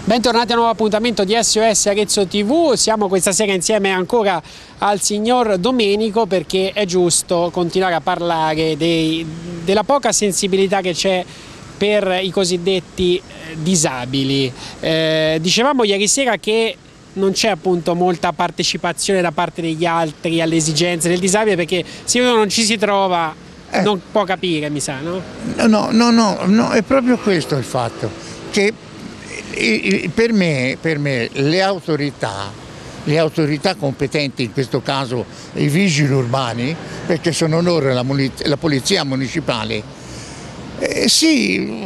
Bentornati a un nuovo appuntamento di SOS Arezzo TV. Siamo questa sera insieme ancora al signor Domenico perché è giusto continuare a parlare della poca sensibilità che c'è per i cosiddetti disabili. Dicevamo ieri sera che non c'è appunto molta partecipazione da parte degli altri alle esigenze del disabile, perché se uno non ci si trova non può capire, mi sa, no? No, è proprio questo il fatto, che per me le autorità competenti, in questo caso i vigili urbani, perché sono loro la polizia municipale, sì,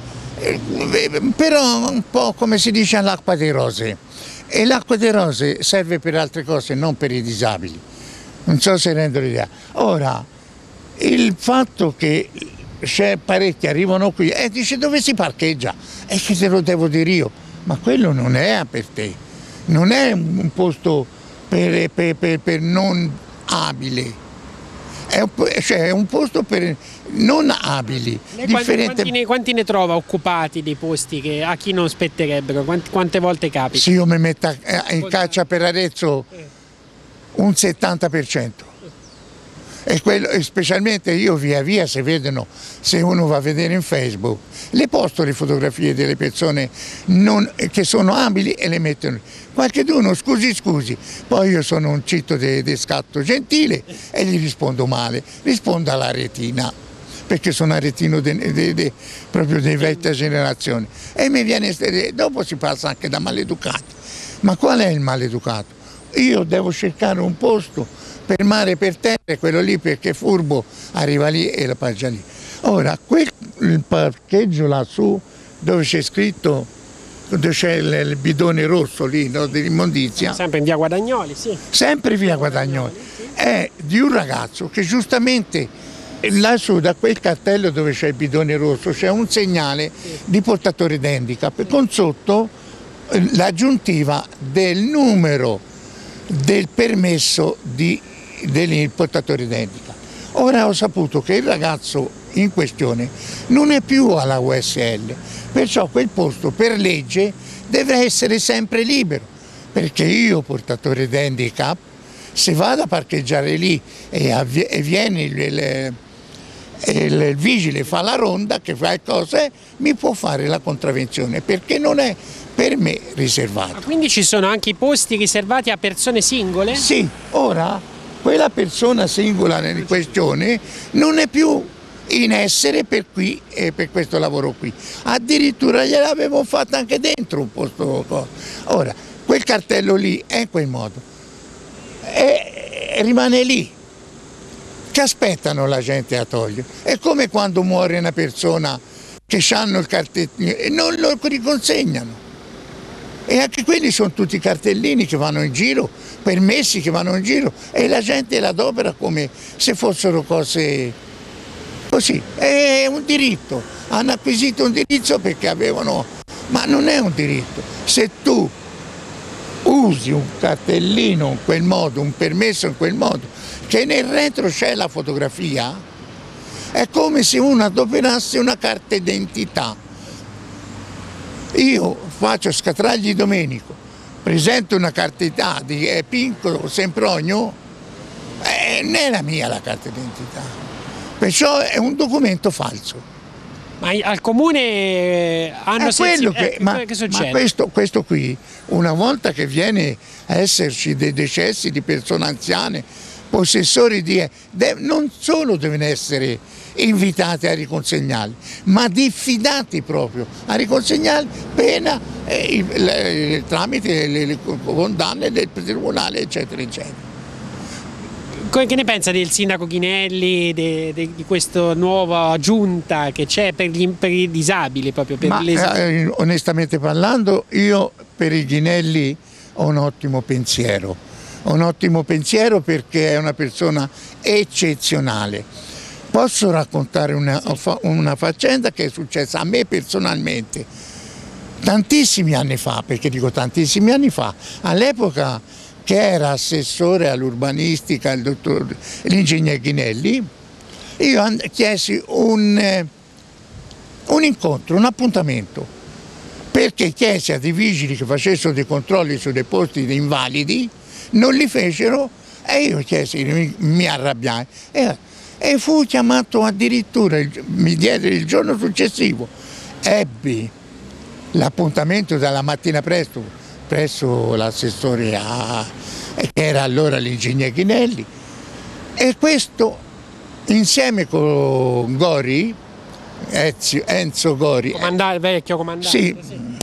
però un po' come si dice all'acqua dei rose, e l'acqua dei rose serve per altre cose, non per i disabili. Non so se rendo l'idea. Ora, il fatto che c'è parecchi arrivano qui e dice dove si parcheggia, e che te lo devo dire io, ma quello non è per te, non è un posto per non abili, è un posto per non abili. Quanti ne trova occupati dei posti a chi non spetterebbero? Quante volte capita? Se io mi metto in caccia per Arezzo un 70%. E specialmente io via via, se uno va a vedere in Facebook, le posto le fotografie delle persone che sono abili e le mettono. Qualcheduno scusi, poi io sono un citto di scatto gentile e gli rispondo male, rispondo alla retina, perché sono aretino proprio di vecchia generazione, e mi viene, dopo si passa anche da maleducati. Ma qual è il maleducato? Io devo cercare un posto per mare e per terra, quello lì perché furbo arriva lì e la parcheggia lì. Ora, il parcheggio lassù dove c'è scritto, dove c'è il bidone rosso lì, no, dell'immondizia. Sempre in via Guadagnoli, sì. Sempre via Guadagnoli. È di un ragazzo che giustamente lassù da quel cartello dove c'è il bidone rosso c'è un segnale di portatore d'handicap con sotto l'aggiuntiva del numero del permesso del portatore d'handicap. Ora ho saputo che il ragazzo in questione non è più alla USL, perciò quel posto per legge deve essere sempre libero, perché io, portatore d'handicap, se vado a parcheggiare lì e viene il vigile, fa la ronda, che fa cose, mi può fare la contravvenzione, perché non è per me riservato. Ma quindi ci sono anche i posti riservati a persone singole? Sì, ora quella persona singola in questione non è più in essere per questo lavoro qui. Addirittura gliel'avevo fatta anche dentro un posto. Ora, quel cartello lì è in quel modo e rimane lì. Che aspettano la gente a togliere? È come quando muore una persona che hanno il cartellino e non lo riconsegnano. E anche quelli sono tutti cartellini che vanno in giro, permessi che vanno in giro, e la gente la adopera come se fossero cose così. È un diritto, hanno acquisito un diritto perché avevano, ma non è un diritto. Se tu usi un cartellino in quel modo, un permesso in quel modo, che nel retro c'è la fotografia, è come se uno adoperasse una carta d'identità. Io faccio Scatragli Domenico, presento una carta d'identità di Pinco Sempronio, non è la mia la carta d'identità, perciò è un documento falso. Ma al comune hanno ma che succede? Ma questo qui, una volta che viene a esserci dei decessi di persone anziane, possessori non solo devono essere invitati a riconsegnarli, ma diffidati proprio a riconsegnarli pena tramite le condanne del tribunale, eccetera, eccetera. Che ne pensa del sindaco Ghinelli, di questa nuova giunta che c'è per i disabili? Proprio per onestamente parlando, io per i Ghinelli ho un ottimo pensiero. Perché è una persona eccezionale. Posso raccontare una faccenda che è successa a me personalmente tantissimi anni fa, perché dico tantissimi anni fa, all'epoca che era assessore all'urbanistica l'ingegner Ghinelli, io chiesi un incontro, un appuntamento perché chiese a dei vigili che facessero dei controlli sui deposti di invalidi, non li fecero e io chiesi, mi arrabbiai e fu chiamato addirittura, mi diede il giorno successivo, ebbi l'appuntamento dalla mattina presso l'assessore che era allora l'ingegner Ghinelli, e questo insieme con Gori, Enzo Gori, vecchio comandante. Sì,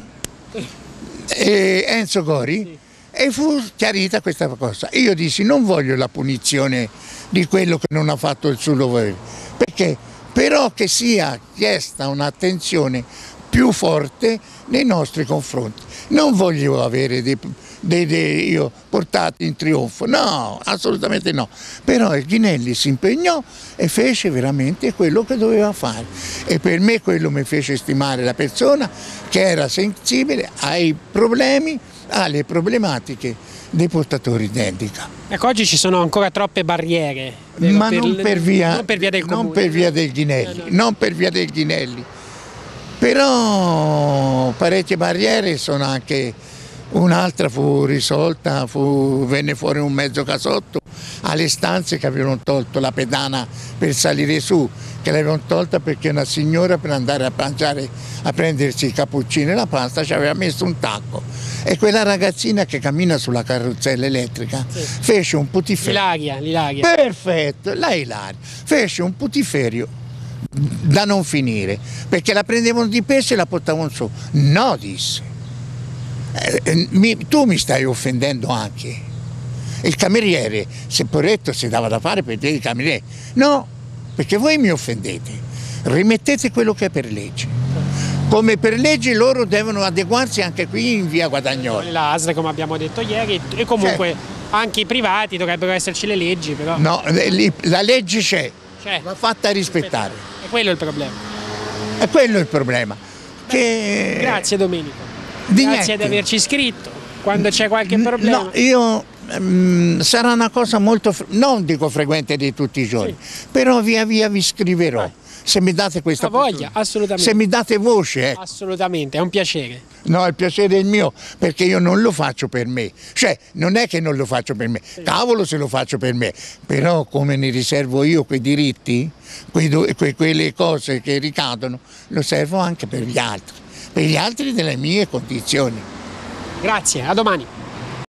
e Enzo Gori, sì. E fu chiarita questa cosa. Io dissi non voglio la punizione di quello che non ha fatto il suo dovere, perché però che sia chiesta un'attenzione più forte nei nostri confronti. Non voglio avere io portati in trionfo, no, assolutamente no. Però il Ghinelli si impegnò e fece veramente quello che doveva fare. E per me quello mi fece stimare la persona che era sensibile ai problemi, alle problematiche dei portatori di handicap. Ecco, oggi ci sono ancora troppe barriere. Ma non per via del comune. Non per via del Ghinelli, non per via del Ghinelli. Però parecchie barriere sono anche, un'altra fu risolta, venne fuori un mezzo casotto alle stanze che avevano tolto la pedana per salire su, che l'avevano tolta perché una signora per andare a mangiare, a prendersi i cappuccini e la pasta ci aveva messo un tacco, e quella ragazzina che cammina sulla carrozzella elettrica, sì, fece un putiferio. L'Ilaria. Perfetto, la Ilaria fece un putiferio da non finire, perché la prendevano di peso e la portavano su. No, disse, tu mi stai offendendo anche. Il cameriere, se poretto, si dava da fare per te il cameriere. No, perché voi mi offendete. Rimettete quello che è per legge. Come per legge loro devono adeguarsi anche qui in via Guadagnoli. La ASL, come abbiamo detto ieri, e comunque certo, anche i privati dovrebbero esserci le leggi, però. No, la legge c'è, va fatta rispettare. E quello è il problema. E quello è il problema. Che... Grazie Domenico. Grazie di averci iscritto. Quando c'è qualche problema. No, io sarà una cosa molto, non dico frequente di tutti i giorni, sì, però via via vi scriverò. Se mi date questa voglia, assolutamente. Se mi date voce. Assolutamente, è un piacere. No, il piacere è il mio, perché io non lo faccio per me. Cioè, non è che non lo faccio per me, sì, cavolo se lo faccio per me. Però come ne riservo io quei diritti, quelle cose che ricadono, lo servo anche per gli altri delle mie condizioni. Grazie, a domani.